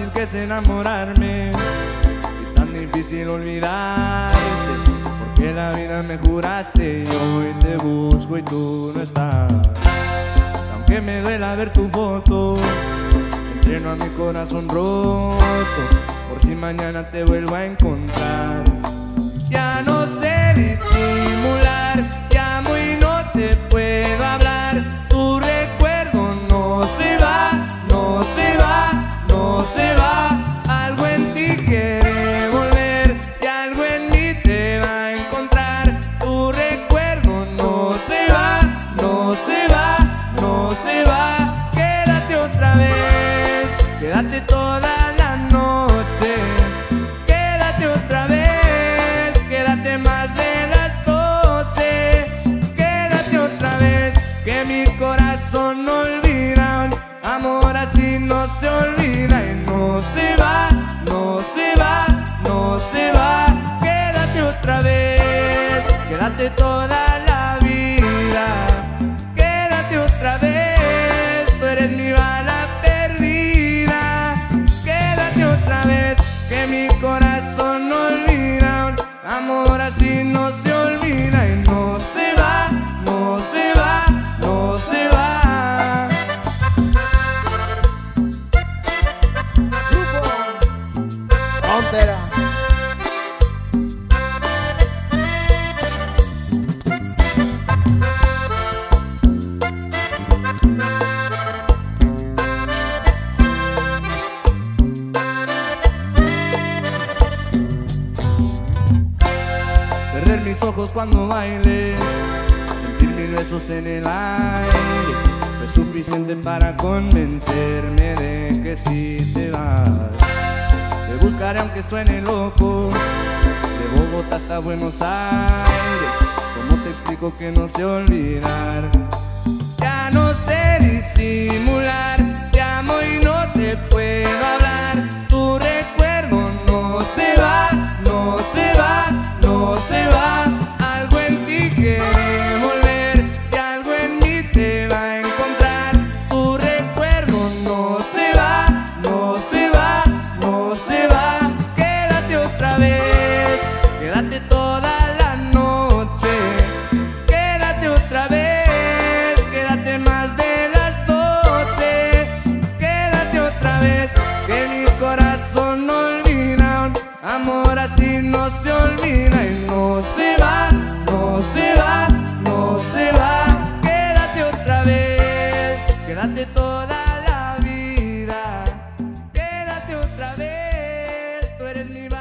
fácil que es enamorarme y tan difícil olvidarte, porque la vida me juraste y hoy te busco y tú no estás. Aunque me duela ver tu foto, entreno a mi corazón roto, por si mañana te vuelvo a encontrar. Ya no sé disimular, llamo y no te puedo hablar. Tu recuerdo no se va, no se va, no se va. Algo en ti quiere volver y algo en mí te va a encontrar. Tu recuerdo no se va, no se va, no se va. Quédate otra vez, quédate toda la noche. Quédate otra vez, quédate más de las 12. Quédate otra vez, que mi corazón no olvida. Amor así no se olvida y no se va, no se va, no se va. Quédate otra vez, quédate toda la vida. Quédate otra vez, tú eres mi bala perdida. Quédate otra vez, que mi corazón no olvida. Amor así no se olvida y no se va, no se va, no se va. Frontera. Perder mis ojos cuando bailes, sentir mil besos en el aire, fue suficiente para convencerme de que si te vas. Te buscaré aunque suene loco, de Bogotá hasta Buenos Aires. ¿Cómo te explico que no sé olvidar? Ya no sé disimular, te amo y no te puedo hablar. Tu recuerdo no se va, no se va, no se va. Algo en ti quiere volver y algo en mí te va a encontrar. Tu recuerdo no se va, no se va, no se va. Quédate otra vez, quédate toda la noche. Quédate otra vez, quédate más de las 12. Quédate otra vez, que mi corazón no olvida. Amor así no se olvida y no se va, no se va, no se va. Quédate otra vez, quédate toda la vida. Quédate otra vez, tú eres mi